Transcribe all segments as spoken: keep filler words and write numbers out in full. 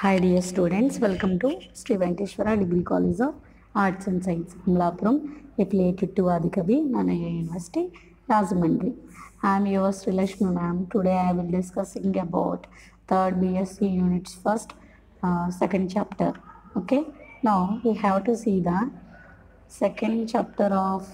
Hi dear students, welcome to Sri Venkateshwara Degree College of Arts and Science, Amlapuram, affiliated to Adikavi, Nanaya University, Rajahmundry. I am yours, Srilakshmi ma'am. Today I will discussing about third B S c units first, uh, second chapter. Okay, now we have to see the second chapter of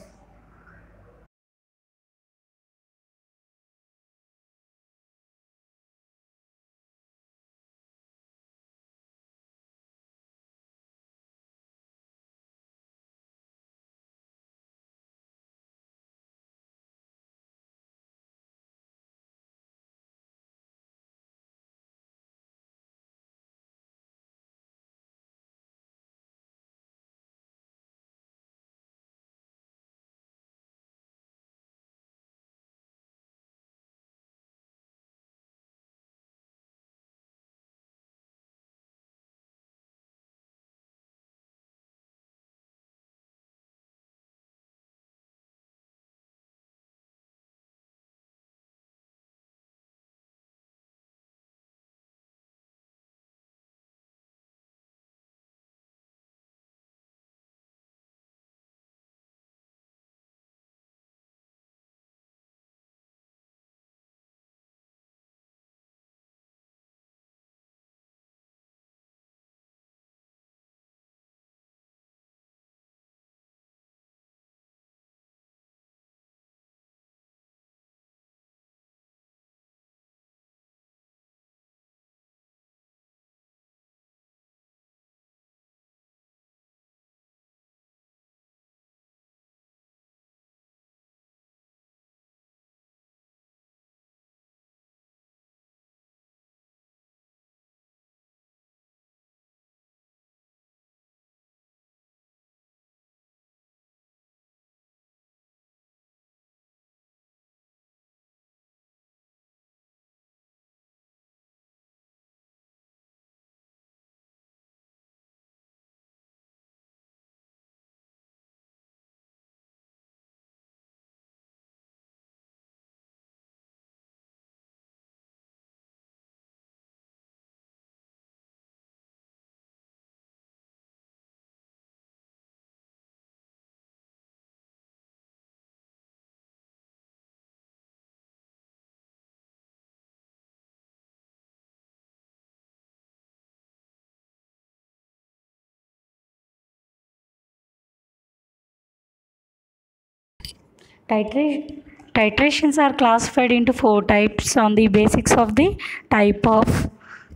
Titration, titrations are classified into four types on the basics of the type of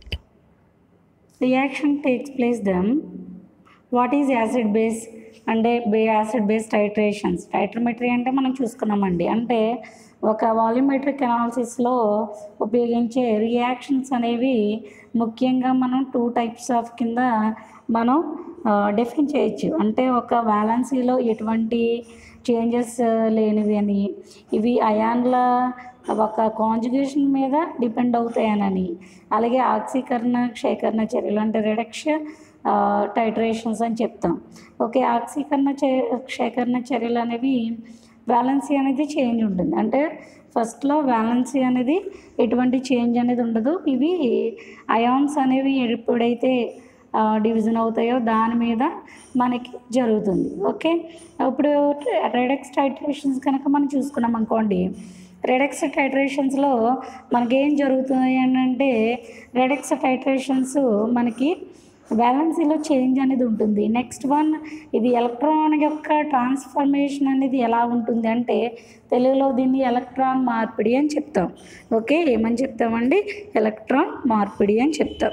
reaction takes place them. What is acid base అంటే బే acid base titrations titrimetry అంటే మనం చూసుకున్నామండి అంటే ఒక volumetric అనాలిసిస్లో ఉపయోగించే reactions అనేవి ముఖ్యంగా మనం టూ టైప్స్ ఆఫ్ కింద మనం డెఫిన్ చేయొచ్చు అంటే ఒక వ్యాలెన్సీలో ఎటువంటి చేంజెస్ లేనివి అని ఇవి అయాన్ల ఒక కాంజుగేషన్ మీద డిపెండ్ అవుతాయనని అలాగే ఆక్సీకరణ క్షేకరణ చర్యలు అంటే రిడక్షన్ టైట్రేషన్స్ అని చెప్తాం ఓకే ఆక్సీకరణ చే క్షేకరణ చర్యలు అనేవి వ్యాలెన్సీ అనేది చేంజ్ ఉంటుంది అంటే ఫస్ట్లో వ్యాలెన్సీ అనేది ఎటువంటి చేంజ్ అనేది ఉండదు ఇవి అయాన్స్ అనేవి ఎప్పుడైతే డివిజన్ అవుతాయో దాని మీద మనకి జరుగుతుంది ఓకే ఇప్పుడు రెడక్స్ టైట్రేషన్స్ కనుక మనం చూసుకున్నాం అనుకోండి రెడక్స్ టైట్రేషన్స్లో మనకేం జరుగుతుంది అంటే రెడక్స్ టైట్రేషన్స్ మనకి బ్యాలెన్సీలో చేంజ్ అనేది ఉంటుంది నెక్స్ట్ వన్ ఇది ఎలక్ట్రాన్ యొక్క ట్రాన్స్ఫర్మేషన్ అనేది ఎలా ఉంటుంది అంటే తెలుగులో దీన్ని ఎలక్ట్రాన్ మార్పిడి అని చెప్తాం ఓకే ఏమని చెప్తామండి ఎలక్ట్రాన్ మార్పిడి అని చెప్తాం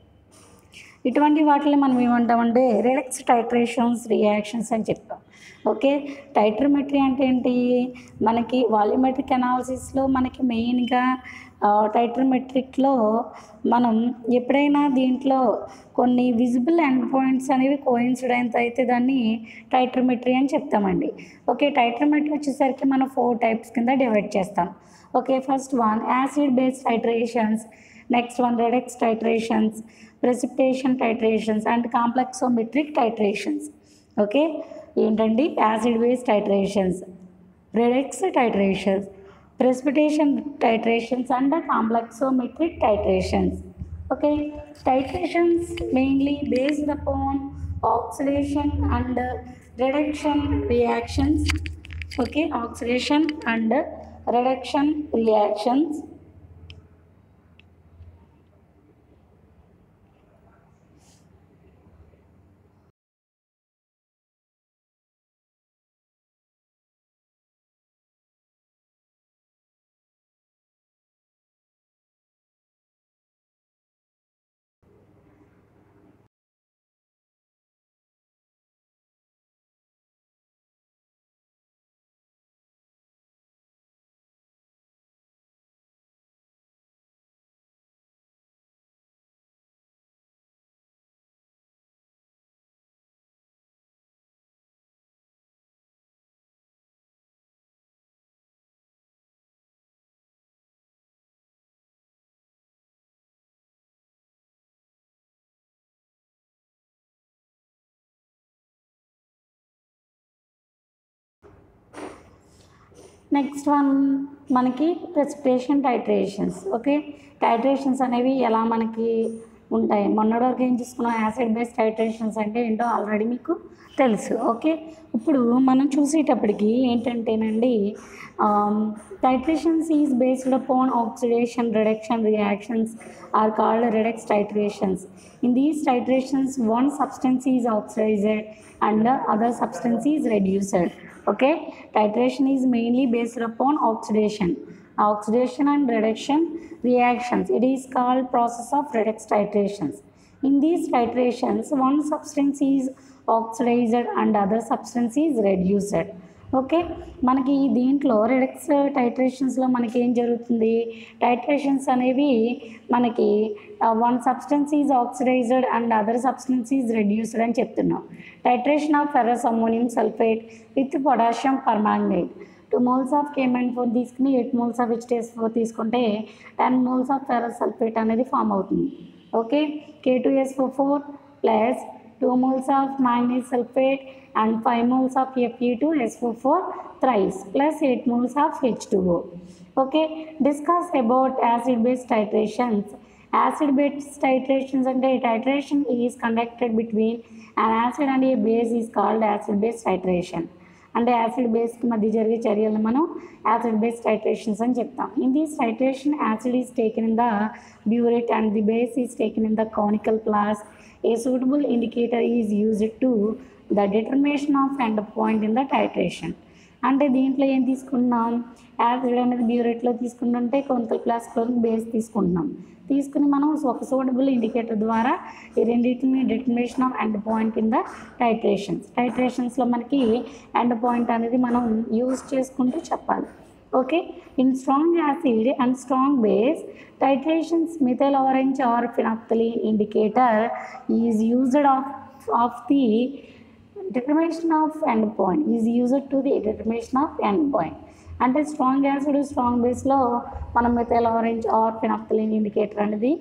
ఇటువంటి వాటిని మనం ఏమంటామంటే రెడక్స్ టైట్రేషన్స్ రియాక్షన్స్ అని చెప్తాం ఓకే టైట్రోమెట్రీ అంటే ఏంటి మనకి వాల్యూమెట్రిక్ అనాలిసిస్లో మనకి మెయిన్గా టైట్రోమెట్రిక్లో మనం ఎప్పుడైనా దీంట్లో కొన్ని విజిబుల్ ఎండ్ పాయింట్స్ అనేవి కోయిన్సిడెన్స్ అయితే దాన్ని టైట్రోమెట్రీ అని చెప్తామండి ఓకే టైట్రోమెట్రీ వచ్చేసరికి మనం ఫోర్ టైప్స్ కింద డివైడ్ చేస్తాం okay first one acid based titrations next one redox titrations precipitation titrations and complexometric titrations okay ఏంటండి acid base titrations redox titrations precipitation titrations and complexometric titrations Okay, titrations mainly based upon oxidation and reduction reactions. Okay, oxidation and reduction reactions. Next one మనకి precipitation titrations. Okay, titrations అనేవి ఎలా మనకి ఉంటాయి. మొన్నటి వరకు ఏం చూసుకున్నాం, యాసిడ్ బేస్ టైట్రేషన్స్ అంటే ఏంటో ఆల్రెడీ మీకు తెలుసు. ఓకే, ఇప్పుడు మనం చూసేటప్పటికి ఏంటంటేనండి, titrations is based upon oxidation reduction reactions are called redox titrations. In these titrations, one substance is oxidized and the other substance is reduced. Okay, titration is mainly based upon oxidation oxidation and reduction reactions. It is called process of redox titrations. In these titrations, one substance is oxidized and other substance is reduced. Okay, మనకి దీంట్లో redux టైట్రేషన్స్లో మనకి ఏం జరుగుతుంది, titrations అనేవి మనకి one substance is oxidised and other substance is reduced అని చెప్తున్నాం. Titration of ferrous ammonium sulphate with potassium permanganate. Two moles of KMn four తీసుకుని eight moles of HTS four తీసుకుంటే ten moles of ferrous sulphate అనేది form అవుతుంది. Okay, K two S four four plus two moles of manganese sulphate and five moles of F e two S O four thrice plus eight moles of H two O. Okay, discuss about acid base titrations. Acid base titrations and a titration is conducted between an acid and a base is called acid base titration. And acid base ki madhya jarige charyalanu manu acid base titrations ani cheptam. In this titration, acid is taken in the burette and the base is taken in the conical flask. A suitable indicator is used to the determination of end point in the titration. అంటే దీంట్లో ఏం తీసుకున్నాం, acid అనేది బ్యూరేట్లో తీసుకుంటుంటే conical ఫ్లాస్క్లో base తీసుకుంటున్నాం. తీసుకుని మనం ఒక సూటబుల్ ఇండికేటర్ ద్వారా ఈ రెండింటిని డిటర్మినేషన్ ఆఫ్ ఎండ్ పాయింట్ కింద టైట్రేషన్స్ టైట్రేషన్స్లో మనకి ఎండ్ పాయింట్ అనేది మనం యూజ్ చేసుకుంటూ చెప్పాలి. Okay, in strong acid and strong base titrations, methyl orange or phenolphthalein indicator is used of, of the determination of end point is used to the determination of end point. అంటే strong acid strong బేస్లో మనం methyl orange or phenolphthalein indicator అనేది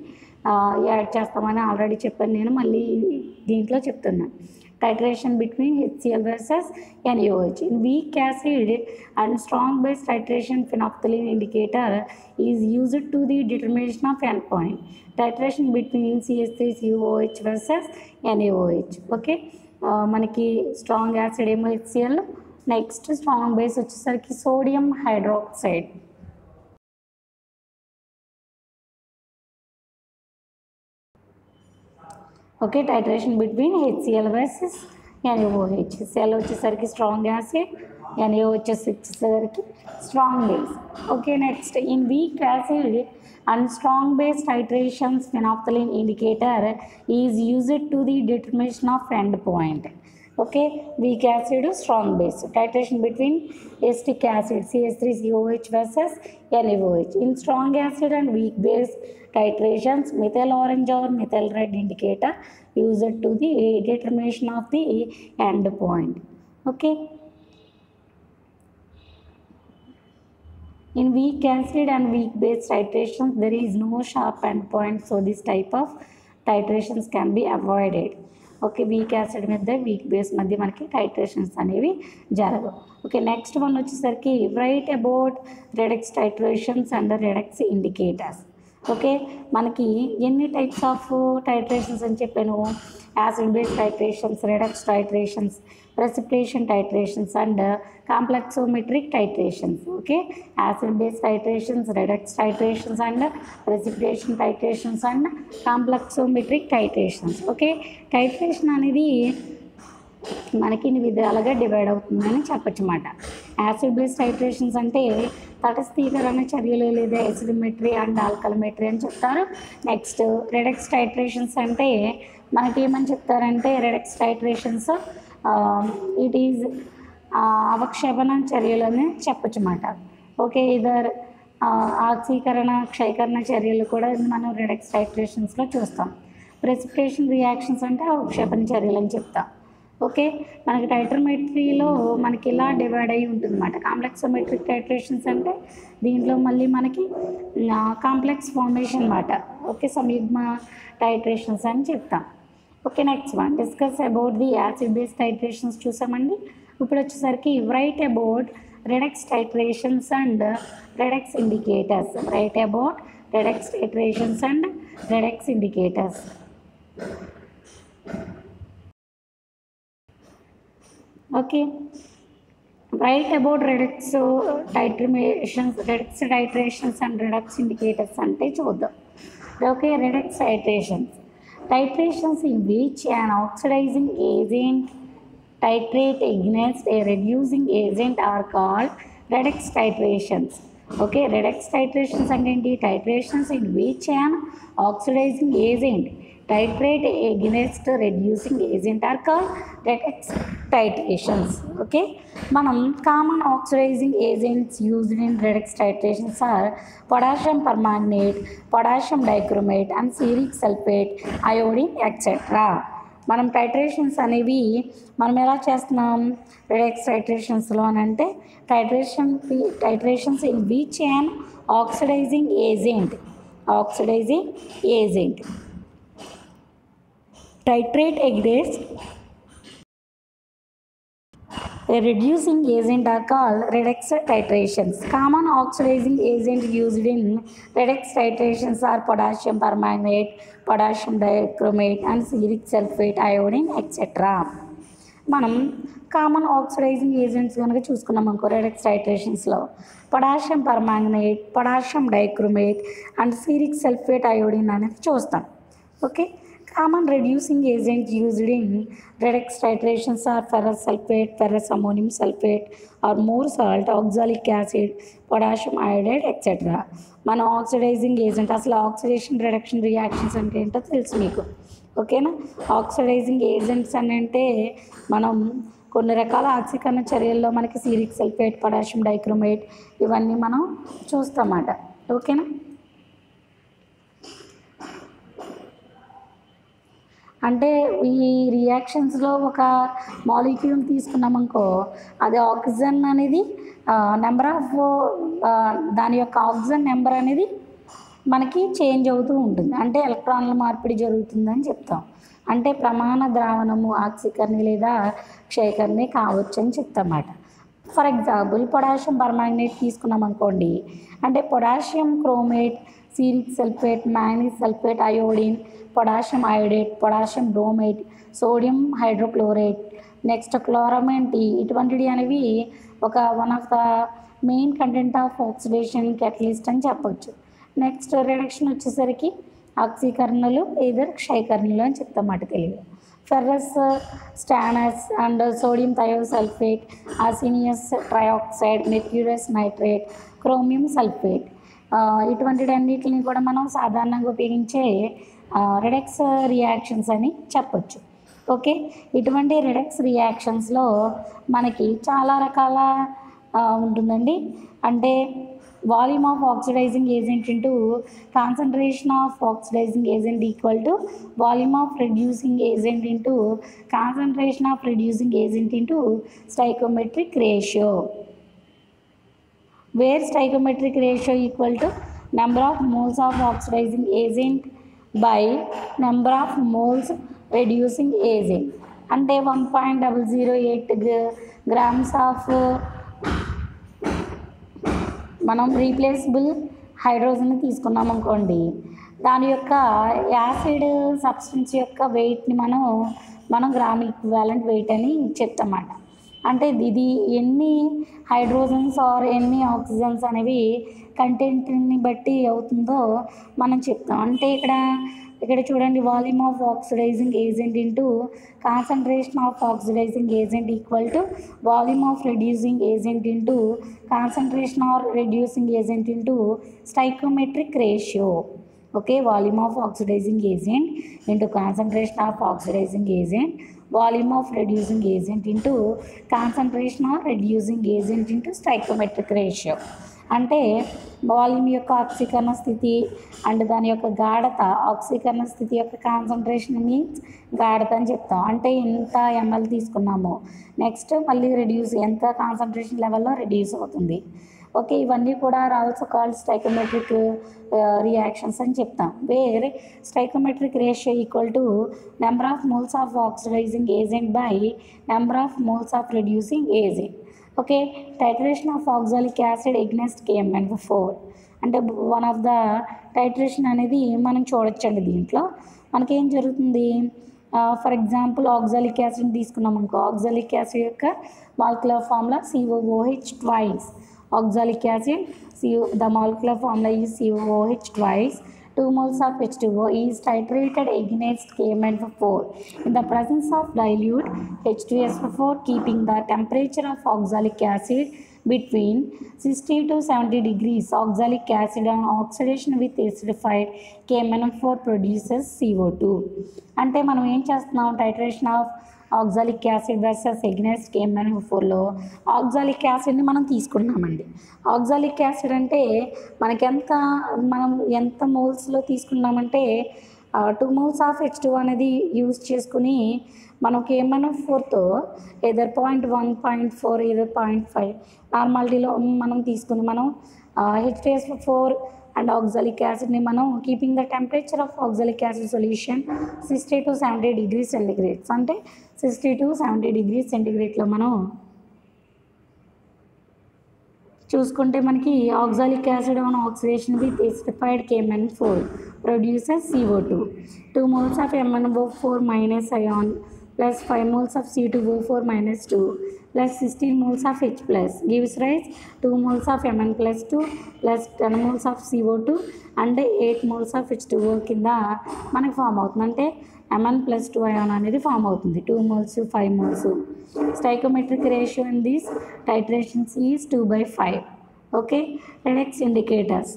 add చేస్తామని already చెప్పాను, నేను మళ్ళీ దీంట్లో చెప్తున్నాను. Titration between HCl versus N A O H. In weak acid and strong base titration, phenolphthalein indicator is used to the determination of end point. Titration between C H three C O H versus N A O H. Okay, మనకి strong acid ఏమో HCl, next strong base వచ్చేసరికి sodium hydroxide. Okay, titration between HCl versus NaOH. HCl వచ్చేసరికి strong acid, NaO వచ్చేసరికి strong base. Okay, next in weak acid and strong base titrations, phenolphthalein indicator is used to the determination of end point. Okay, weak acid, strong base, titration between acetic acid C H three C O H versus N A O H. In strong acid and weak base titrations, methyl orange or methyl red indicator used to the determination of the end point. Okay, in weak acid and weak base titrations there is no sharp end point, so this type of titrations can be avoided. Okay, weak acid మీద weak base మధ్య మనకి titrations అనేవి జరగవు. Okay, next one వచ్చేసరికి right about redox titrations and redox indicators. Okay, మనకి ఎన్ని types of titrations అని చెప్పాను? Acid base titrations, redox titrations, precipitation titrations and complexometric titrations. Okay, acid base titrations, redox titrations and precipitation titrations and complexometric titrations. Okay, titration అనేది మనకి ఇన్ని విధాలుగా divide అవుతుందని చెప్పచ్చు అన్నమాట. యాసిడ్ బేస్ టైట్రేషన్స్ అంటే తటస్థీకరణ చర్యలు లేదా ఎసిడిమెట్రీ అండ్ ఆల్కలిమెట్రీ అని చెప్తారు. నెక్స్ట్ రెడక్స్ టైట్రేషన్స్ అంటే మనకి ఏమని చెప్తారంటే రెడక్స్ టైట్రేషన్స్ ఇట్ ఈజ్ అవక్షేపణ చర్యలని చెప్పచ్చు అన్నమాట. ఓకే, ఇదర్ ఆక్సీకరణ క్షయకరణ చర్యలు కూడా మనం రెడక్స్ టైట్రేషన్స్లో చూస్తాం. ప్రెసిపిటేషన్ రియాక్షన్స్ అంటే అవక్షేపణ చర్యలు అని చెప్తాం. ఓకే, మనకి టైట్రోమెట్రీలో మనకి ఇలా డివైడ్ అయ్యి ఉంటుంది అన్నమాట. కాంప్లెక్సోమెట్రిక్ టైట్రేషన్స్ అంటే దీంట్లో మళ్ళీ మనకి కాంప్లెక్స్ ఫార్మేషన్ అన్నమాట. ఓకే, సంయుగ్మ టైట్రేషన్స్ అని చెప్తాం. Okay, next one discuss about the acid base titrations చూసామండి. ఇప్పుడు వచ్చేసరికి right about redox titrations and redox indicators. Right about redox titrations and redox indicators. Okay, right about redox titrations, redox titrations and redox indicators అంటే చూద్దాం. Okay, redox titrations. Titrations in which an oxidizing agent titrate against a reducing agent are called redox titrations. Okay, redox titrations అంటే ఏంటి? Titrations in which an oxidizing agent titrate against reducing agent are called redox titrations. Okay, మనం common oxidizing agents used in redox titrations are potassium permanganate, potassium dichromate and ferric sulfate, iodine etc. మనం titrations అనేవి మనం ఎలా చేస్తున్నాం redox టైట్రేషన్స్లో అని అంటే titration titrations in which an oxidising agent oxidising agent titrate against a reducing agent are called redox titrations. Common oxidizing agent used in redox titrations are potassium permanganate, potassium dichromate and ferric sulfate, iodine et cetera. మనం common oxidising agents కనుక చూసుకున్నాం అనుకో redox టైట్రేషన్స్లో potassium permanganate, potassium dichromate and ferric sulphate, iodine అనేది చూస్తాం. Okay, common reducing agent used in redox titrations are ferrous sulfate, ferrous ammonium sulfate or more salt, oxalic acid, potassium iodide et cetera. మన oxidising agent అసలు oxidation reduction reactions అంటే ఏంటో తెలుసు మీకు. ఓకేనా, oxidising agents అని అంటే మనం కొన్ని రకాల ఆక్సీకరణ చర్యల్లో మనకి ఫెరిక్ సల్ఫేట్, పొటాషియం డైక్రోమేట్ ఇవన్నీ మనం చూస్తామన్నమాట. ఓకేనా, అంటే ఈ రియాక్షన్స్లో ఒక మాలిక్యూల్ తీసుకున్నామనుకో అది ఆక్సిజన్ అనేది నెంబర్ ఆఫ్ దాని యొక్క ఆక్సిజన్ నెంబర్ అనేది మనకి చేంజ్ అవుతూ ఉంటుంది. అంటే ఎలక్ట్రాన్ల మార్పిడి జరుగుతుందని చెప్తాం. అంటే ప్రమాణ ద్రావణము ఆక్సీకరణ లేదా క్షయకరణ కావచ్చు అని చెప్తామన్నమాట. ఫర్ ఎగ్జాంపుల్ పొటాషియం పర్మాంగనేట్ తీసుకున్నాం అనుకోండి అంటే potassium chromate, ferric sulphate, manganese sulphate, iodine, potassium iodate, potassium bromate, sodium hydrochlorate, next chloramine T ఇటువంటివి అనేవి ఒక one of the main content of oxidation catalyst అని చెప్పవచ్చు. నెక్స్ట్ రిడక్షన్ వచ్చేసరికి ఆక్సీకరణలు ఇదర్ క్షయకరణలు అని చెప్తామాట Telugu. Ferrous stannous and sodium thiosulphate, arsenious trioxide, mercurous nitrate, chromium sulphate ఇటువంటివన్నిటిని కూడా మనం సాధారణంగా ఉపయోగించే రెడక్స్ రియాక్షన్స్ అని చెప్పొచ్చు. ఓకే, ఇటువంటి రెడక్స్ రియాక్షన్స్లో మనకి చాలా రకాల ఉంటుందండి. అంటే volume of oxidising agent into concentration of oxidising agent equal to volume of reducing agent into concentration of reducing agent into stoichiometric ratio, where stoichiometric ratio equal to number of moles of oxidizing agent by number of moles reducing agent. అంటే one point double zero eight grams of మనం replaceable hydrogen తీసుకున్నాం అనుకోండి, దాని యొక్క acid substance యొక్క వెయిట్ని మనం మనం gram equivalent wait అని చెప్తామన్నమాట. అంటే ఇది ఎన్ని హైడ్రోజన్స్ ఆర్ ఎన్ని ఆక్సిజన్స్ అనేవి కంటెంట్ని బట్టి అవుతుందో మనం చెప్తాం. అంటే ఇక్కడ ఇక్కడ చూడండి, volume of oxidising agent into concentration of oxidising agent equal to volume of reducing agent into concentration or reducing agent into stoichiometric ratio. Okay, volume of oxidising agent into concentration of oxidising agent, volume of reducing agent into concentration or reducing agent into stoichiometric ratio. అంటే volume యొక్క ఆక్సీకరణ స్థితి and దాని యొక్క గాఢత, ఆక్సీకరణ స్థితి యొక్క కాన్సన్ట్రేషన్ మీన్స్ గాఢత అని చెప్తాం. అంటే ఎంత ఎంఎల్ తీసుకున్నామో, నెక్స్ట్ మళ్ళీ రెడ్యూస్ ఎంత కాన్సన్ట్రేషన్ లెవెల్లో రెడ్యూస్ అవుతుంది. ఓకే, ఇవన్నీ కూడా are also called stoichiometric reactions అని చెప్తాం. Where stoichiometric ratio equal to number of moles of oxidising agent by number of moles of reducing agent. Okay, titration of oxalic acid against KMn four. అంటే one of the titration అనేది మనం చూడొచ్చండి. దీంట్లో మనకేం జరుగుతుంది, for example oxalic acid తీసుకున్నాం అనుకో, oxalic acid యొక్క molecular formula COOH twice. Oxalic acid, C O, the molecular formula is C O O H twice. two moles of H two O is titrated against K M N four in the presence of dilute H two S four, keeping the temperature of oxalic acid between sixty to seventy degrees. Oxalic acid on oxidation with acidified K M N four produces C O two. అంటే మనం ఏం చేస్తున్నాం, titration of oxalic acid versus against KMn ఫోర్లో oxalic యాసిడ్ని మనం తీసుకున్నామండి. Oxalic acid అంటే మనకి ఎంత మనం ఎంత మోల్స్లో తీసుకున్నామంటే two moles of H two అనేది యూజ్ చేసుకుని మనం కేఎంఎన్ ఫోర్తో either point one point four either point five నార్మాలిటీలో మనం తీసుకుని మనం H two S four and oxalic యాసిడ్ని మనం keeping the temperature of oxalic acid solution sixty to seventy degree centigrades. అంటే సిక్స్టీ టు సెవెంటీ డిగ్రీ సెంటిగ్రేడ్లో మనం చూసుకుంటే మనకి oxalic acid on oxidation with acidified KMn four produces C O two. Two moles of M n O four minus ion plus five moles of C two O four minus two plus sixteen moles of H plus gives rise two moles of Mn plus two plus ten moles of C O two and eight moles of H two O కింద మనకి form అవుతుంది. అంటే Mn plus two ion అనేది form అవుతుంది. two moles five moles. Stoichiometric ratio in these titrations is two by five. Okay, redox indicators.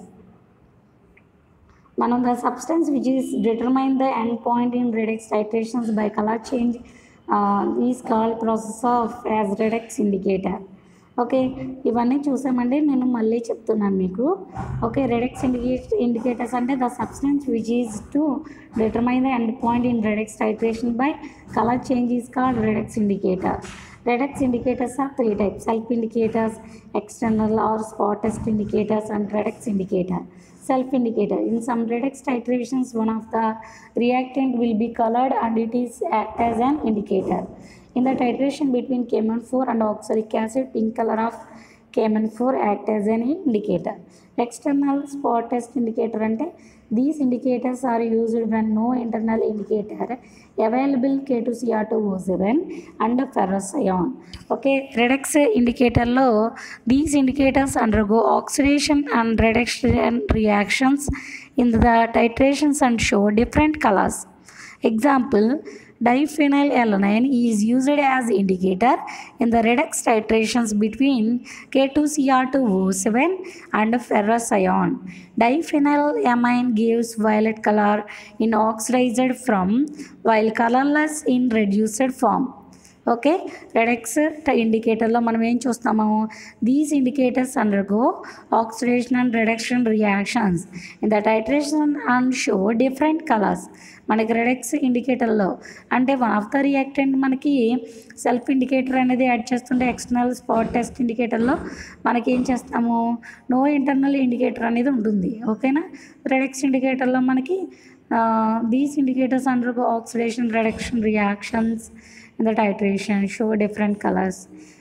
One of the substance which is determine the end point in redox titrations by color change uh, is called process of as redox indicator. Okay, ఇవన్నీ చూసామండి. నేను మళ్ళీ చెప్తున్నాను మీకు. Okay, redox indicate indicators అంటే the substance which is to determine the end point in redox titration by colour change is called redox indicator. Redox indicators are three types: self indicators, external or spot test indicators, and redox indicator. Self indicator: in some redox titrations, one of the reactant will be colored and it is act as an indicator. In the titration between K M N four and oxalic acid, pink color of K M N four act as an indicator. External spot test indicator ante these indicators are used when no internal indicator available K two C R two O seven and ferrous ion. Okay, redox indicator lo these indicators undergo oxidation and reduction reactions in the titrations and show different colors. Example, diphenylalanine is used as indicator in the redox titrations between K two C R two O seven and ferrous ion. Diphenylamine gives violet color in oxidized form while colorless in reduced form. Okay, redox ఇండికేటర్లో మనం ఏం చూస్తాము, these indicators undergo oxidation and reduction reactions in the titration and show different colours. మనకి redox ఇండికేటర్లో అంటే one of the reactant మనకి self indicator అనేది add చేస్తుంటే ఎక్స్టర్నల్ స్పాట్ టెస్ట్ ఇండికేటర్లో మనకి ఏం చేస్తాము, నో ఇంటర్నల్ ఇండికేటర్ అనేది ఉంటుంది. ఓకేనా, రెడక్స్ ఇండికేటర్లో మనకి these indicators undergo oxidation reduction reactions in the titration show different colors.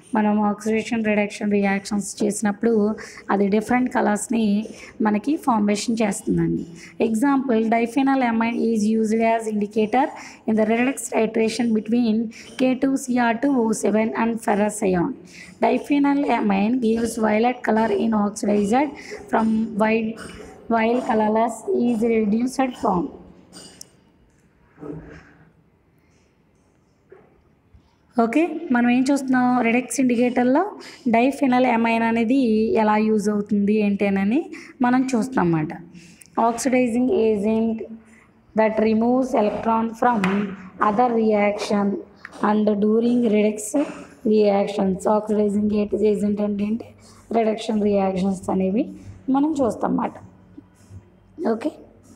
మనం ఆక్సిడేషన్ రిడక్షన్ రియాక్షన్స్ చేసినప్పుడు అది డిఫరెంట్ కలర్స్ని మనకి ఫార్మేషన్ చేస్తుందండి. Example, diphenyl amine is used as indicator in the redox titration between K two C R two O seven and ferrous ion. Diphenyl amine gives violet color in oxidized from white while colorless is reduced form. Okay, మనం ఏం చూస్తున్నాం, redux ఇండికేటర్లో డైఫెనల్ amine అనేది ఎలా use అవుతుంది ఏంటేనని మనం చూస్తాం అన్నమాట. Oxidising agent that removes electron from other reaction and during redox reactions. Oxidising agent అంటే ఏంటి, రిడక్షన్ రియాక్షన్స్ అనేవి మనం చూస్తాం అన్నమాట. Okay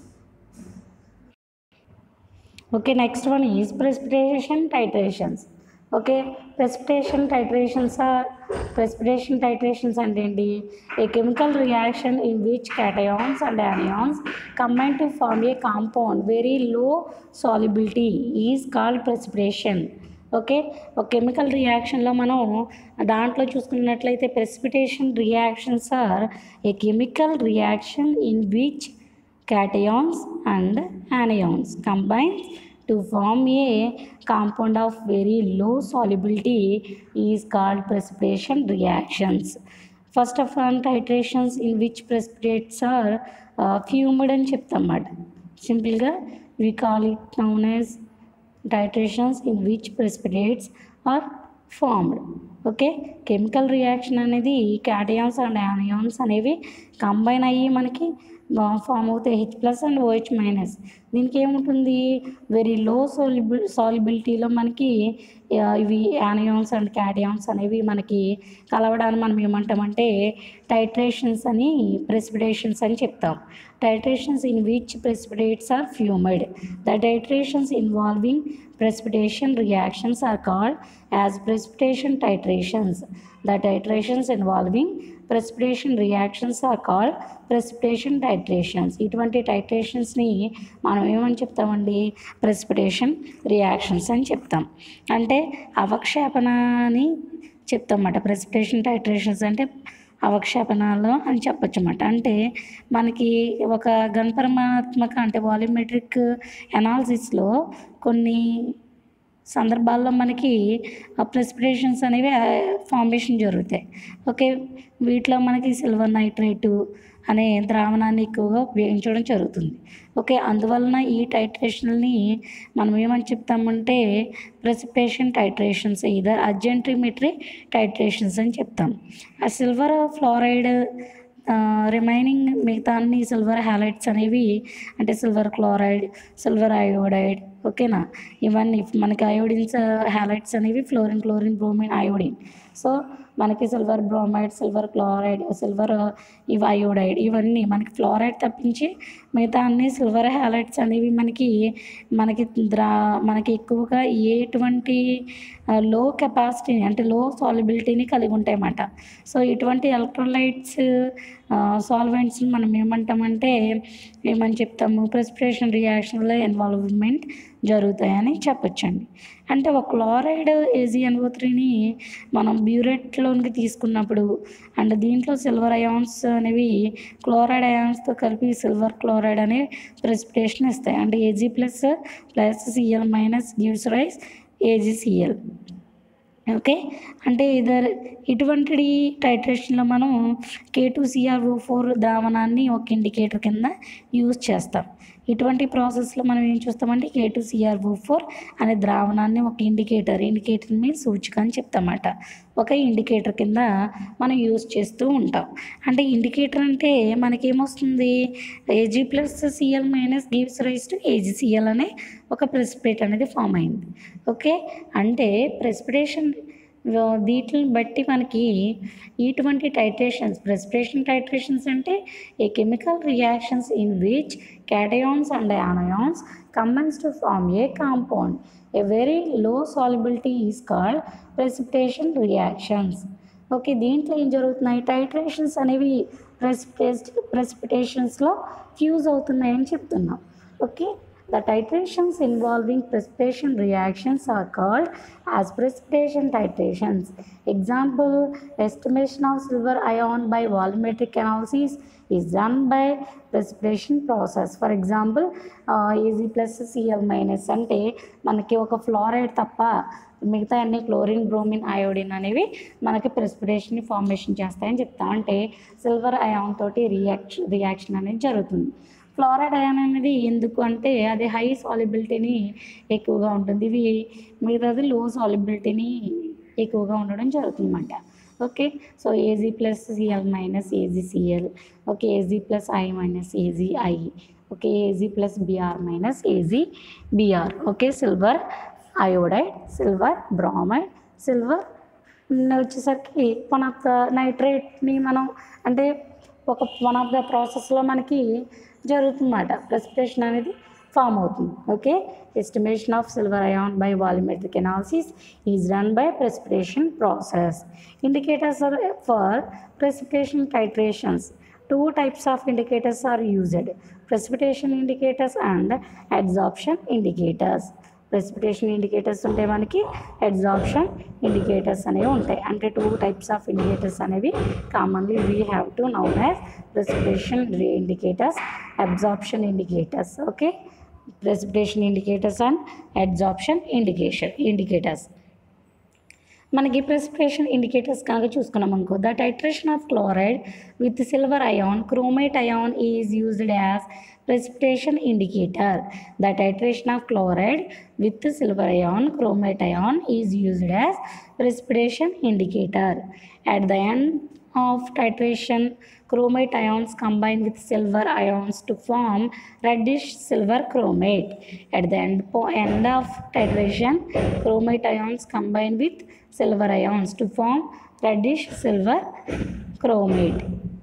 okay next one is precipitation titrations. Okay, precipitation titrations are precipitation titrations అంటే ఏంటి, a chemical reaction in which cations and anions combine to form a compound very low solubility is called precipitation. Okay, ఒక chemical రియాక్షన్లో మనం దాంట్లో చూసుకున్నట్లయితే precipitation reactions are a chemical reaction in which cations and anions combine to form a compound of very low solubility is called precipitation reactions. First of all, titrations in which precipitates are uh, fumed అని చెప్తామన్నమాట. సింపుల్గా we call it known as titrations in which precipitates are formed. Okay, chemical reaction అనేది cations and anions అనేవి combine అయ్యి మనకి form అవుతాయి, H plus and OH minus. దీనికి ఏముంటుంది, very low సాల్యుబిల్ సాల్యుబిలిటీలో మనకి ఇవి యానియాన్స్ అండ్ క్యాటయాన్స్ అనేవి మనకి కలవడాన్ని మనం ఏమంటామంటే టైట్రేషన్స్ అని ప్రెసిపిటేషన్స్ అని చెప్తాం. Titrations in which precipitates are formed. The titrations involving precipitation reactions are called as precipitation titrations. The titrations involving precipitation reactions are called precipitation titrations. ఇటువంటి టైట్రేషన్స్ని మనం ఏమని చెప్తామండి, ప్రెసిపిటేషన్ రియాక్షన్స్ అని చెప్తాం. అంటే అవక్షేపణ అని చెప్తాం అన్నమాట. ప్రెసిపిటేషన్ టైట్రేషన్స్ అంటే అవక్షేపణలో అని చెప్పచ్చు అన్నమాట. అంటే మనకి ఒక ఘనపరమాత్మక అంటే వాల్యూమెట్రిక్ అనాలిసిస్లో కొన్ని సందర్భాల్లో మనకి ప్రెసిపిటేషన్స్ అనేవి ఫార్మేషన్ జరుగుతాయి. ఓకే, వీటిలో మనకి సిల్వర్ నైట్రేటు అనే ద్రావణాన్ని ఎక్కువగా ఉపయోగించడం జరుగుతుంది. ఓకే, అందువలన ఈ టైట్రేషన్ని మనం ఏమని చెప్తామంటే precipitation titrations, either argentometry titrations అని చెప్తాం. ఆ సిల్వర్ ఫ్లోరైడ్ రిమైనింగ్ మిగతా అన్ని సిల్వర్ హ్యాలైడ్స్ అనేవి అంటే సిల్వర్ క్లోరైడ్, సిల్వర్ అయోడైడ్, ఓకేనా, ఇవన్నీ మనకి అయోడిన్స్ హ్యాలైడ్స్ అనేవి fluorine, chlorine, bromine, iodine. So మనకి silver bromide, silver chloride, silver ఇవి అయోడైడ్, ఇవన్నీ మనకి ఫ్లోరైడ్ తప్పించి మిగతా అన్ని సిల్వర్ హ్యాలైడ్స్ అనేవి మనకి మనకి ద్రా మనకి ఎక్కువగా ఎటువంటి లో కెపాసిటీని అంటే లో సాల్యుబిలిటీని కలిగి ఉంటాయి అన్నమాట. సో ఇటువంటి ఎలక్ట్రోలైట్స్ సాల్వెంట్స్ని మనం ఏమంటామంటే ఏమని చెప్తాము, ప్రెసిపిటేషన్ రియాక్షన్లో ఇన్వాల్వ్మెంట్ జరుగుతాయని చెప్పొచ్చండి. అంటే ఒక క్లోరైడ్ ఏజిఎన్ఓ త్రీని మనం బ్యూరేట్లోనికి తీసుకున్నప్పుడు అండ్ దీంట్లో సిల్వర్ అయాన్స్ అనేవి క్లోరైడ్ అయాన్స్తో కలిపి సిల్వర్ క్లోరైడ్ అనే ప్రెసిపిటేషన్ ఇస్తాయి. అంటే AG plus plus CL minus gives rise AGCL. Okay, అంటే ఇదర్ ఇటువంటి టైట్రేషన్లో మనం K two CR O four ద్రావణాన్ని ఒక ఇండికేటర్ కింద యూజ్ చేస్తాం. ఇటువంటి ప్రాసెస్లో మనం ఏం చూస్తామంటే K two CR O four అనే ద్రావణాన్ని ఒక ఇండికేటర్ ఇండికేటర్ మీద సూచిక అని చెప్తామన్నమాట. ఒక ఇండికేటర్ కింద మనం యూజ్ చేస్తూ ఉంటాం. అంటే ఇండికేటర్ అంటే మనకేమొస్తుంది, AG plus CL minus gives rise to AGCL అనే ఒక ప్రెసిపిటేట్ అనేది ఫామ్ అయింది. ఓకే, అంటే ప్రెసిపిటేషన్ వీటిని బట్టి మనకి ఇటువంటి టైట్రేషన్స్ ప్రెసిపిటేషన్ టైట్రేషన్స్ అంటే a chemical reactions in which cations and anions combines to form a compound. A very low solubility is called precipitation reactions. Okay, దీంట్లో ఏం జరుగుతున్నాయి, టైట్రేషన్స్ అనేవి ప్రెసిపిటేట్ ప్రెసిపిటేషన్స్లో ఫ్యూజ్ అవుతున్నాయని చెప్తున్నాం. Okay, The titrations involving precipitation reactions are called as precipitation titrations. Example, estimation of silver ion by volumetric analysis is done by precipitation process. For example, uh, Ag plus Cl minus అంటే మనకి ఒక fluoride తప్ప మిగతా అన్ని chlorine bromine iodine అనేవి మనకి precipitation formation చేస్తాయని చెప్తాం. అంటే సిల్వర్ అయాన్ తోటి రియాక్షన్ రియాక్షన్ అనేది జరుగుతుంది. ఫ్లోరైడ్ అయాన్ అనేది ఎందుకు అంటే అది హై సాల్యుబిలిటీని ఎక్కువగా ఉంటుంది, ఇవి మిగతాది లో సాల్యుబిలిటీని ఎక్కువగా ఉండడం జరుగుతుందన్నమాట. Okay, so AG plus CL minus AGCL, okay AG plus I minus AGI, okay AG plus BR minus AG BR, okay silver iodide, silver bromide, silver వచ్చేసరికి వన్ ఆఫ్ ద నైట్రేట్ని మనం అంటే ఒక వన్ ఆఫ్ ద ప్రాసెస్లో మనకి జరుగుతుందన్నమాట, precipitation అనేది form అవుతుంది. Okay, estimation of silver ion by volumetric analysis is done by precipitation process. Indicators are for precipitation titrations. Two types of indicators are used: precipitation indicators and adsorption indicators. Precipitation indicators ఉంటే మనకి adsorption indicators అనేవి ఉంటాయి. అంటే two types of indicators అనేవి commonly we have to known as precipitation indicators, absorption indicators. Okay, precipitation indicators and adsorption indication indicators. మనకి precipitation indicators కనుక చూసుకున్నాం అనుకో, the titration of chloride with silver ion chromate ion is used as precipitation indicator. The titration of chloride with silver ion chromate ion is used as precipitation indicator. At the end of titration, chromate ions combine with silver ions to form reddish silver chromate. At the end, end of titration, chromate ions combine with silver ions to form reddish silver chromate.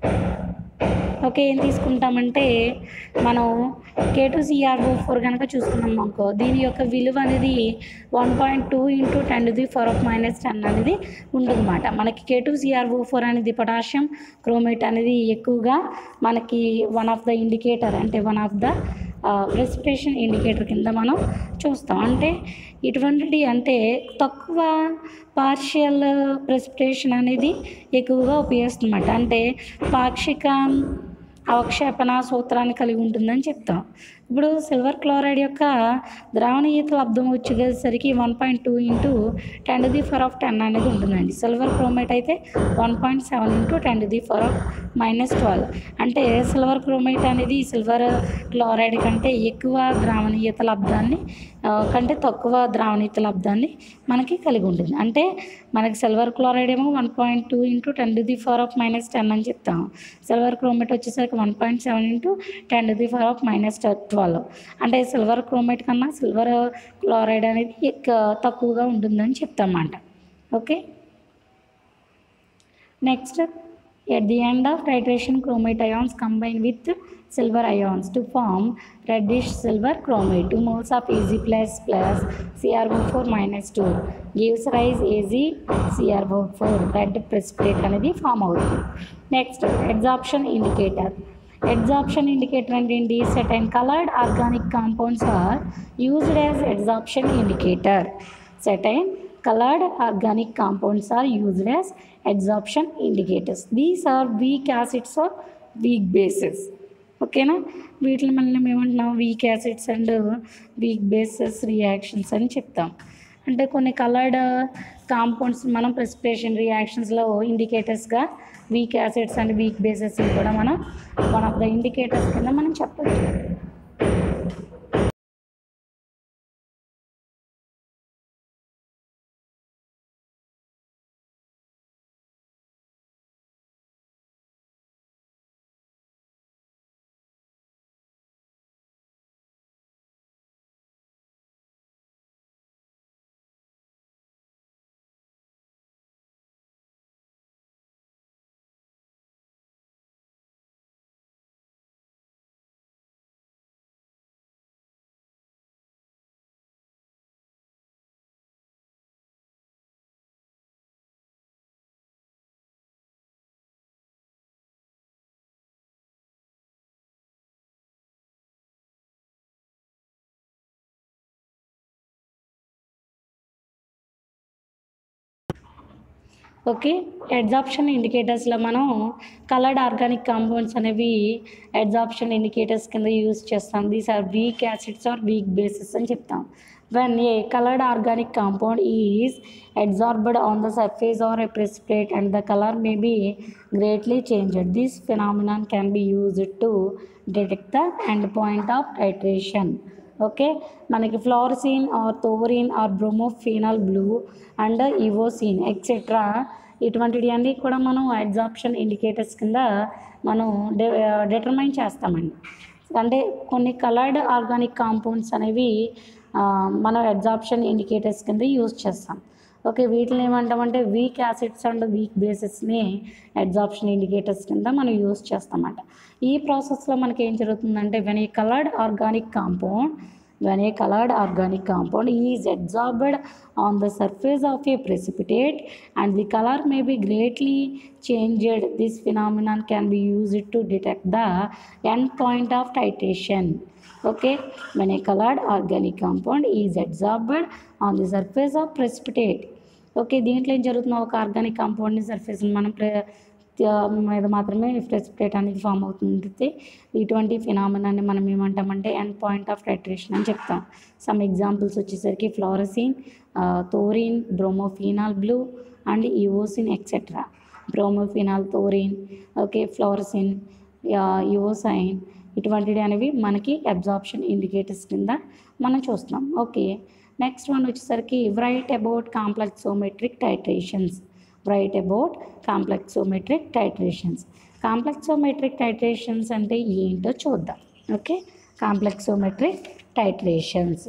Okay, ఏం తీసుకుంటామంటే మనం K two CRO four కనుక చూసుకున్నాం అనుకో, దీని యొక్క విలువ అనేది one point two into ten to the power of minus ten అనేది ఉంటుందన్నమాట. మనకి కే టూ సిఆర్ఓ ఫోర్ అనేది పొటాషియం క్రోమేట్ అనేది ఎక్కువగా మనకి వన్ ఆఫ్ ద ఇండికేటర్ అంటే one of the precipitation indicator కింద మనం చూస్తాం. అంటే ఇటువంటిది అంటే తక్కువ పార్షియల్ ప్రెసిపిటేషన్ అనేది ఎక్కువగా ఉపయోగిస్తుందన్నమాట. అంటే పాక్షిక అవక్షేపణ సూత్రాన్ని కలిగి ఉంటుందని చెప్తాం. ఇప్పుడు సిల్వర్ క్లోరైడ్ యొక్క ద్రావణీయత లబ్ధం వచ్చేసరికి one point two into ten to the power of ten అనేది ఉంటుందండి. సిల్వర్ క్రోమేట్ అయితే one point seven into ten to the power of minus twelve. అంటే సిల్వర్ క్రోమేట్ అనేది సిల్వర్ క్లోరైడ్ కంటే ఎక్కువ ద్రావణీయత లబ్ధాన్ని కంటే తక్కువ ద్రావణీయత లబ్ధాన్ని మనకి కలిగి ఉంటుంది. అంటే మనకి సిల్వర్ క్లోరైడ్ ఏమో one point two into ten to the power of minus ten అని చెప్తాం. సిల్వర్ క్రోమేట్ వచ్చేసరికి one point seven into ten to the power of minus twelve. అంటే సిల్వర్ క్రోమేట్ కన్నా సిల్వర్ క్లోరైడ్ అనేది ఎక్కువ తక్కువగా ఉంటుందని చెప్తామన్నమాట. Okay, next, at the end of titration, chromate ions combine with silver ions to form reddish silver chromate. two moles of Ag plus plus C r O four minus two gives rise Ag C r O four, red precipitate అనేది form అవుతుంది. Next, adsorption indicator. Adsorption indicator and in these certain colored organic compounds are used as adsorption indicator. Certain colored organic compounds are used as adsorption indicators. These are weak acids or weak bases. ఓకేనా, వీటిని మనం ఏమంటున్నాం, weak acids and weak bases reactions అని చెప్తాం. అంటే కొన్ని coloured compounds మనం precipitation రియాక్షన్స్లో ఇండికేటర్స్గా weak acids and weak bases కూడా మనం వన్ ఆఫ్ ద ఇండికేటర్స్ కింద మనం చెప్పచ్చు. ఓకే, అడ్సార్ప్షన్ ఇండికేటర్స్లో మనం కలర్డ్ ఆర్గానిక్ కాంపౌండ్స్ అనేవి అడ్సార్ప్షన్ ఇండికేటర్స్ కింద యూజ్ చేస్తాం. These are weak acids or weak bases అని చెప్తాం. When a colored organic compound is adsorbed on the surface or a precipitate and the color may be greatly changed, this phenomenon can be used to detect the end point of titration. Okay, మనకి fluorescein or thorin or bromophenol blue and eosin etcetera ఇటువంటివి అన్నీ కూడా మనం adsorption indicators కింద మనం డె determine చేస్తామండి. అంటే కొన్ని కలర్డ్ ఆర్గానిక్ కాంపౌండ్స్ అనేవి మనం అడ్సార్ప్షన్ ఇండికేటర్స్ కింద యూజ్ చేస్తాం. ఓకే, వీటిని ఏమంటామంటే వీక్ యాసిడ్స్ అండ్ వీక్ బేసెస్ని అడ్సార్ప్షన్ ఇండికేటర్స్ కింద మనం యూజ్ చేస్తామన్నమాట. ఈ ప్రాసెస్లో మనకి ఏం జరుగుతుందంటే when a coloured organic compound when a colored organic compound is adsorbed on the surface of a precipitate and the color may be greatly changed, this phenomenon can be used to detect the end point of titration. Okay, when a colored organic compound is adsorbed on the surface of precipitate. Okay, దీంట్లో ఏం జరుగుతుందో ఒక organic కాంపౌండ్ని surface మనం మీద మాత్రమే precipitate అనేది form అవుతుంది. ఇటువంటి ఫినామినాన్ని మనం ఏమంటామంటే ఎండ్ పాయింట్ ఆఫ్ టైట్రేషన్ అని చెప్తాం. సమ్ ఎగ్జాంపుల్స్ వచ్చేసరికి fluorescein, thorin, bromophenol blue and eosin etcetera. Bromophenol, thorin, okay, fluorescein, eosin ఇటువంటివి అనేవి మనకి అబ్జార్ప్షన్ ఇండికేటర్స్ కింద మనం చూస్తున్నాం. ఓకే, నెక్స్ట్ వన్ వచ్చేసరికి right about complexometric titrations. Right about complexometric titrations. Complexometric titrations అంటే ఏంటో చూద్దాం. ఓకే, కాంప్లెక్సోమెట్రిక్ టైట్రేషన్స్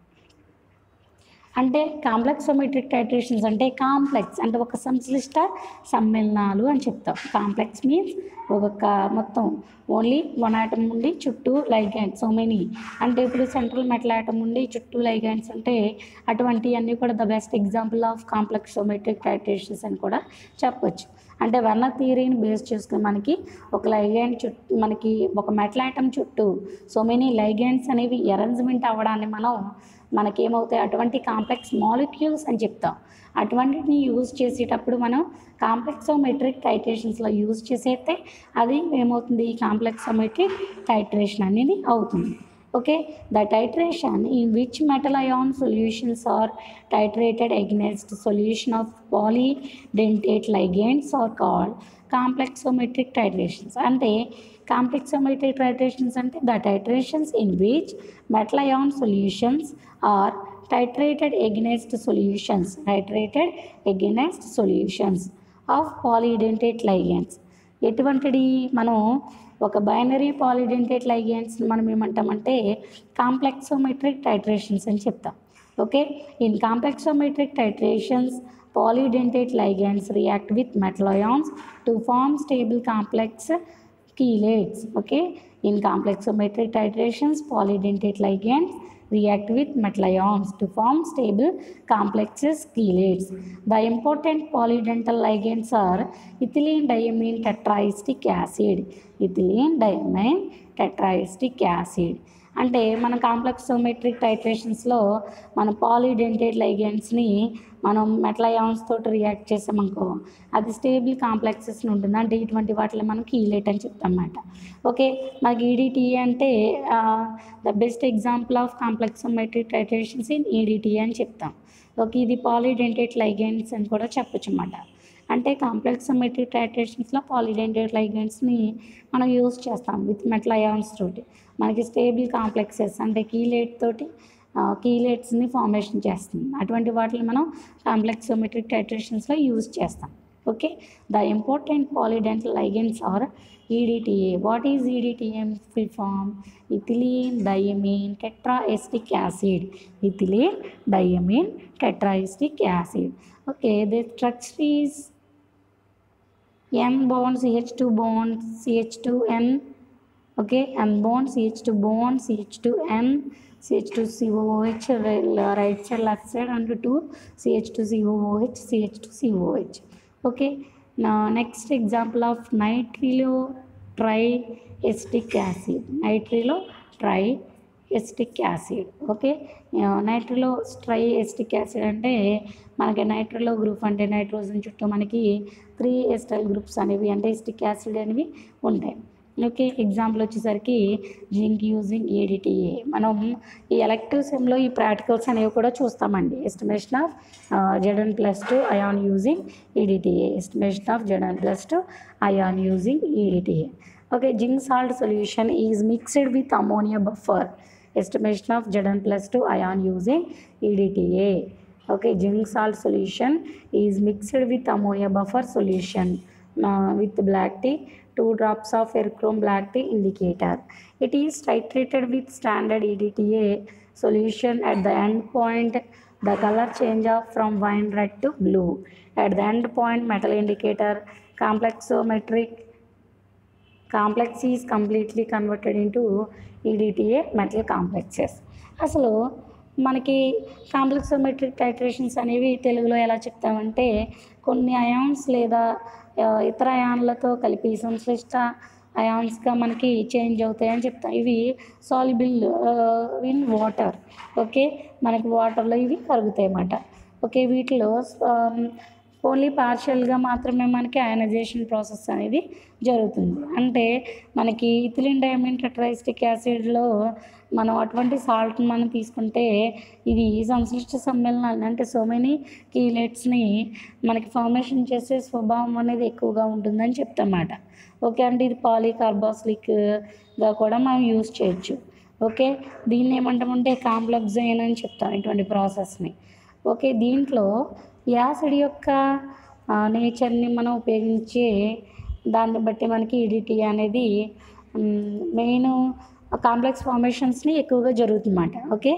అంటే కాంప్లెక్సోమెట్రిక్ టైట్రేషన్స్ అంటే కాంప్లెక్స్ అంటే ఒక సంక్లిష్ట సమ్మేళనాలు అని చెప్తాం. కాంప్లెక్స్ మీన్స్ ఒక మొత్తం ఓన్లీ వన్ ఆటమ్ ఉండి చుట్టూ లైగాండ్స్ సో మెనీ అంటే ఇప్పుడు సెంట్రల్ మెటల్ ఆటమ్ ఉండి చుట్టూ లైగాండ్స్ అంటే అటువంటివన్నీ కూడా the best example of complexometric titrations అని కూడా చెప్పొచ్చు. అంటే వెర్నర్ థియరీని బేస్ చేసుకుని మనకి ఒక లైగాండ్ చుట్టూ మనకి ఒక మెటల్ ఆటమ్ చుట్టూ సో మెనీ లైగాండ్స్ అనేవి అరేంజ్మెంట్ అవ్వడాన్ని మనం మనకేమవుతాయి అటువంటి కాంప్లెక్స్ మాలిక్యూల్స్ అని చెప్తాం. అటువంటిని యూజ్ చేసేటప్పుడు మనం కాంప్లెక్సోమెట్రిక్ టైట్రేషన్స్లో యూజ్ చేసేస్తే అది ఏమవుతుంది కాంప్లెక్సోమెట్రిక్ టైట్రేషన్ అనేది అవుతుంది. Okay, the titration in which metal ion solutions are titrated against solution of polydentate ligands are called complexometric titrations. అంటే కాంప్లెక్సోమెట్రిక్ టైట్రేషన్స్ అంటే the titrations in which metal ion solutions are titrated against solutions titrated against solutions of polydentate ligands. ఎటువంటిది మనం ఒక binary పాలిడెంటేట్ ligands మనం ఏమంటామంటే complexometric titrations అని చెప్తాం. Okay, in complexometric titrations polydentate ligands react with metal ions to form stable complex chelates. Okay, in complexometric titrations polydentate ligands react with metal ions to form stable complexes chelates. The important polydental ligands are ethylene diamine tetraestic acid. ethylene diamine tetraestic acid. అంటే మన complexometric టైట్రేషన్స్లో మన polydentate లైగెండ్స్ని మనం metal ions తోటి react చేసామనుకో అది stable కాంప్లెక్సెస్ని ఉంటుంది. అంటే ఇటువంటి వాటిలో మనం కీలేట్ అని చెప్తాం అన్నమాట. ఓకే, మనకి ఈడిటిఏ అంటే the best example of complexometric titrations in EDTA అని చెప్తాం. ఓకే, ఇది పాలీడెంటేట్ లైగెండ్స్ అని కూడా చెప్పచ్చు అన్నమాట. అంటే కాంప్లెక్సోమెట్రిక్ టైట్రేషన్స్లో పాలీడెంటేట్ లైగెండ్స్ని మనం యూజ్ చేస్తాం విత్ మెటల్ అయాన్స్ తోటి మనకి స్టేబుల్ కాంప్లెక్సెస్ అంటే కీలేట్ తోటి కీలేట్స్ని ఫార్మేషన్ చేస్తుంది. అటువంటి వాటిని మనం కాంప్లెక్సోమెట్రిక్ టైట్రేషన్స్లో యూజ్ చేస్తాం. Okay, the important polydental ligands are EDTA. What is EDTA full form? Ethylene diamine tetraacetic acid. Ethylene diamine tetraacetic acid. Okay, the structure is N bond C H two bond C H two N. Okay, N bond C H two bond C H two N C H two C O H right side left side and two C H two C O H C H two C O H. Okay, now next example of nitrile triacetic acid. Nitrile acetic acid. Okay, nitrilo tri acetic acid అంటే మనకి నైట్రిలో group అంటే nitrogen చుట్టూ మనకి three ఎస్టైల్ groups అనేవి అంటే acidic acid అనేవి ఉంటాయి. Okay, example వచ్చేసరికి జింక్ యూజింగ్ ఈడిటిఏ. మనం ఈ ఎలక్టివ్ సెమ్లో ఈ ప్రాక్టికల్స్ అనేవి కూడా చూస్తామండి. Estimation of ZN plus two ion using EDTA, estimation of ZN plus two ion using EDTA. Okay, zinc salt solution is mixed with ammonia buffer, estimation of ZN plus two ion using EDTA. Okay, zinc salt solution is mixed with ammonia buffer solution with black tea, two drops of ferrochrome black tea indicator. It is titrated with standard E D T A solution. At the end point, the color change of from wine red to blue. At the end point, metal indicator complexometric complex is completely converted into E D T A metal complexes. అసలు మనకి complexometric titrations అనేవి తెలుగులో ఎలా చెప్తామంటే కొన్ని ions లేదా ఇతర అయాన్లతో కలిపి సంశ్లిష్ట అయాన్స్గా మనకి చేంజ్ అవుతాయని చెప్తాం. ఇవి సాల్యుబుల్ ఇన్ వాటర్. ఓకే, మనకి వాటర్లో ఇవి కరుగుతాయి అన్నమాట. ఓకే, వీటిలో ఓన్లీ పార్షియల్గా మాత్రమే మనకి అయనైజేషన్ ప్రాసెస్ అనేది జరుగుతుంది. అంటే మనకి ఇథిలిన్ డైమిన్ టెట్రాఎస్టిక్ యాసిడ్లో మనం అటువంటి సాల్ట్ మనం తీసుకుంటే ఇది సంశ్లిష్ట సమ్మేళనాలు అంటే సో మెనీ కీలెట్స్ని మనకి ఫార్మేషన్ చేసే స్వభావం అనేది ఎక్కువగా ఉంటుందని చెప్తామాట. ఓకే, అంటే ఇది పాలీకార్బాక్సిలిక్గా కూడా మనం యూజ్ చేయొచ్చు. ఓకే, దీన్ని ఏమంటామంటే కాంప్లెక్సైన్ అని చెప్తాం ఇటువంటి ప్రాసెస్ని. ఓకే, దీంట్లో యాసిడ్ యొక్క నేచర్ని మనం ఉపయోగించే దాన్ని బట్టి మనకి ఈడిటీ అనేది మెయిన్ కాంప్లెక్స్ ఫార్మేషన్స్ని ఎక్కువగా జరుగుతుందన్నమాట. ఓకే,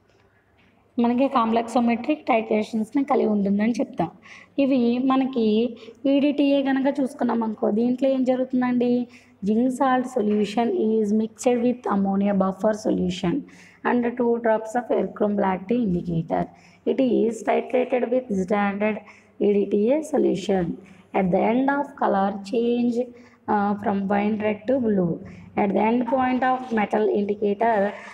మనకి కాంప్లెక్సోమెట్రిక్ టైట్రేషన్స్ని కలిగి ఉంటుందని చెప్తాం. ఇవి మనకి ఈడిటిఏ కనుక చూసుకున్నాం అనుకో, దీంట్లో ఏం జరుగుతుందండి, zinc salt solution is mixed with ammonia buffer solution and two drops of ferrochrome black tea indicator. It is titrated with standard E D T A solution. At the end of color change uh, from wine red to blue. At the end point of metal indicator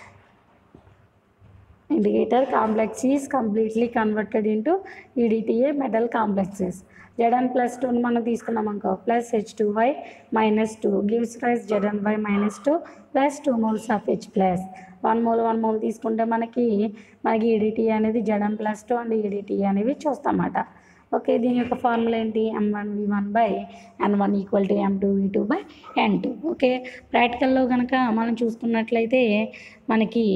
indicator complex is completely converted into E D T A metal complexes. Zn plus two మనం తీసుకున్నాం అనుకో, plus H two Y minus two gives rise Zn Y minus two plus two moles of H plus one mole one mole తీసుకుంటే మనకి మనకి EDTA అనేది Zn plus two and EDTA అనేవి చూస్తామన్నమాట. Okay, దీని యొక్క ఫార్ములా ఏంటి, M one V one by N one equal to M two V two by N two. Okay, ప్రాక్టికల్లో కనుక మనం చూసుకున్నట్లయితే మనకి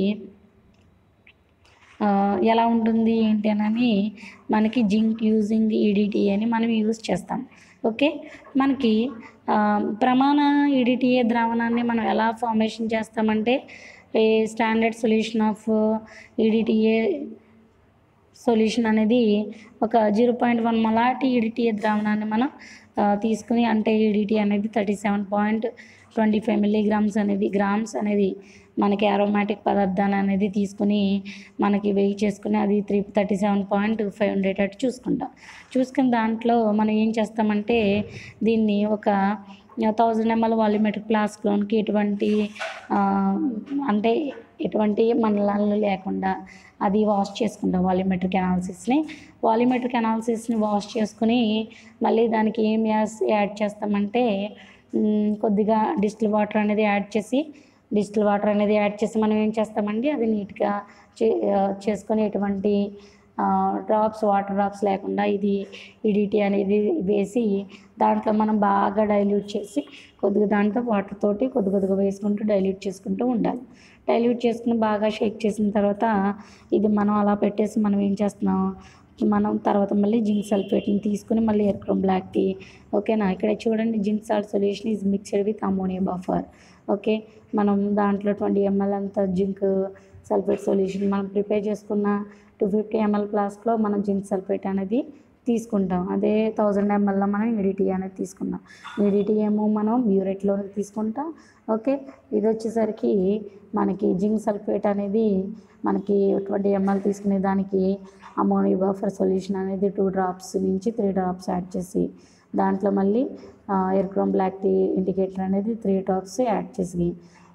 ఎలా ఉంటుంది ఏంటి అని మనకి జింక్ యూజింగ్ ఈడిటీ అని మనం యూజ్ చేస్తాం. ఓకే, మనకి ప్రమాణ ఈడిటీఏ ద్రావణాన్ని మనం ఎలా ఫార్మేషన్ చేస్తామంటే a standard solution of EDTA solution అనేది ఒక zero point one molarity EDTA ద్రావణాన్ని మనం తీసుకుని, అంటే ఈడిటీ అనేది thirty seven point twenty five milligrams అనేది గ్రామ్స్ అనేది మనకి అరోమాటిక్ పదార్థాన్ని అనేది తీసుకుని మనకి వెయ్యి చేసుకుని అది three thirty seven point five ఉండేటట్టు చూసుకుంటాం. చూసుకుని దాంట్లో మనం ఏం చేస్తామంటే దీన్ని ఒక థౌజండ్ ఎంఎల్ వాల్యూమెట్రిక్ ఫ్లాస్క్లోనికి ఎటువంటి అంటే ఎటువంటి మండలాలు లేకుండా అది వాష్ చేసుకుంటాం. వాల్యూమెట్రిక్ అనాలిసిస్ని వాల్యూమెట్రిక్ అనాలిసిస్ని వాష్ చేసుకుని మళ్ళీ దానికి ఏం యాడ్ చేస్తామంటే కొద్దిగా డిస్టిల్ వాటర్ అనేది యాడ్ చేసి డిస్టిల్ వాటర్ అనేది యాడ్ చేసి మనం ఏం చేస్తామండి అది నీట్గా చే చేసుకొని ఎటువంటి డ్రాప్స్ వాటర్ డ్రాప్స్ లేకుండా ఇది ఈడిటీ అనేది వేసి దాంట్లో మనం బాగా డైల్యూట్ చేసి కొద్దిగా దాంట్లో వాటర్ తోటి కొద్ది కొద్దిగా వేసుకుంటూ డైల్యూట్ చేసుకుంటూ ఉండాలి. డైల్యూట్ చేసుకుని బాగా షేక్ చేసిన తర్వాత ఇది మనం అలా పెట్టేసి మనం ఏం చేస్తున్నాం, మనం తర్వాత మళ్ళీ జింక్ సల్ఫేట్ని తీసుకుని మళ్ళీ ఎర్క్రోమ్ బ్లాక్ టీ. ఓకేనా, ఇక్కడ చూడండి zinc salt solution is mixed with ammonia buffer. Okay, మనం దాంట్లో ట్వంటీ ఎంఎల్ అంత జింక్ సల్ఫేట్ సొల్యూషన్ మనం ప్రిపేర్ చేసుకున్న టూ ఫిఫ్టీ ఎంఎల్ ఫ్లాస్క్లో మనం జింక్ సల్ఫేట్ అనేది తీసుకుంటాం. అదే థౌజండ్ ఎంఎల్లో మనం ఈడిటీ అనేది తీసుకున్నాం. ఈడిటీ ఏమో మనం బ్యూరేట్లో తీసుకుంటాం. ఓకే, ఇది వచ్చేసరికి మనకి జింక్ సల్ఫేట్ అనేది మనకి ట్వంటీ ఎంఎల్ తీసుకునే దానికి అమోనియా బఫర్ సొల్యూషన్ అనేది టూ డ్రాప్స్ నుంచి త్రీ డ్రాప్స్ యాడ్ చేసి దాంట్లో మళ్ళీ ఎర్క్రోమ్ బ్లాక్ టీ ఇండికేటర్ అనేది త్రీ డ్రాప్స్ యాడ్ చేసి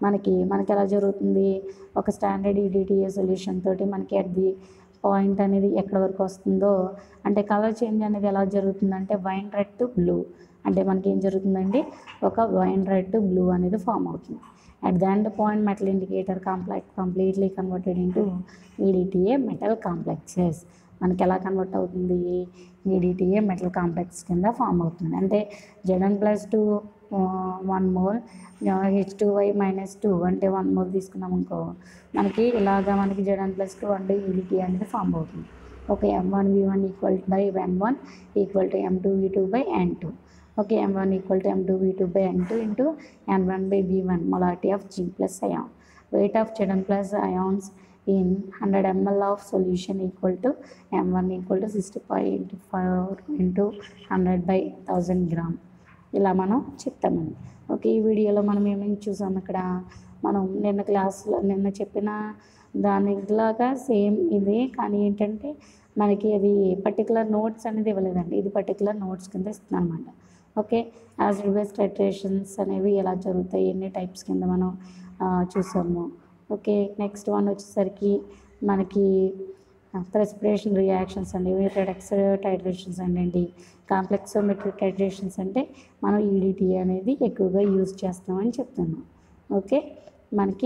మనకి మనకి ఎలా జరుగుతుంది, ఒక స్టాండర్డ్ ఈడిటిఏ సొల్యూషన్ తోటి మనకి అట్ ది పాయింట్ అనేది ఎక్కడ వరకు వస్తుందో, అంటే కలర్ చేంజ్ అనేది ఎలా జరుగుతుందంటే వైన్ రెడ్ టు బ్లూ, అంటే మనకి ఏం జరుగుతుందండి, ఒక వైన్ రెడ్ టు బ్లూ అనేది ఫామ్ అవుతుంది. At the end point metal indicator complex completely converted into EDTA metal complexes. మనకి ఎలా కన్వర్ట్ అవుతుంది, ఈడిటిఏ మెటల్ కాంప్లెక్స్ కింద ఫామ్ అవుతుంది. అంటే Z plus two one mole H two Y minus two అంటే one mole తీసుకున్నాం అనుకో, మనకి ఇలాగా మనకి జెడ్ ప్లస్ టూ అంటే ఈడిటిఏ అనేది ఫామ్ అవుతుంది. Okay, M one V one equal by N one equal to M two V two by N two. Okay, M one equal to M two V two by N two into N one by V one molarity of G plus ion. Weight of Zn plus ions in one hundred milliliters of solution equal to M one equal to sixty-five into four into one hundred by one thousand gram. ఇలా మనం చెప్తామండి. Okay, ఈ వీడియోలో మనం ఏమేమి చూసాం, ఇక్కడ మనం నిన్న క్లాస్లో నిన్న చెప్పిన దానిలాగా సేమ్ ఇది, కానీ ఏంటంటే మనకి అది పర్టికులర్ నోట్స్ అనేది ఇవ్వలేదండి, ఇది పర్టికులర్ నోట్స్ కింద ఇస్తుంది అనమాట. ఓకే, యాసిడ్ బేస్ టైట్రేషన్స్ అనేవి ఎలా జరుగుతాయి, ఎన్ని టైప్స్ కింద మనం చూసాము. ఓకే, నెక్స్ట్ వన్ వచ్చేసరికి మనకి ప్రెసిపిటేషన్ రియాక్షన్స్ అండి, రిడక్స్ టైట్రేషన్స్ అండి, కాంప్లెక్సోమెట్రిక్ టైట్రేషన్స్ అంటే మనం ఈడిటిఏ అనేది ఎక్కువగా యూజ్ చేస్తామని చెప్తున్నాం. ఓకే, మనకి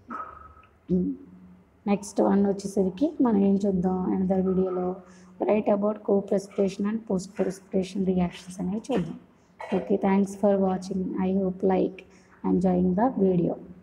నెక్స్ట్ వన్ వచ్చేసరికి మనం ఏం చూద్దాం అనదర్ వీడియోలో, right about coprecipitation and post precipitation reactions అనేవి చూద్దాం. Okay, thanks for watching. I hope like enjoying the video.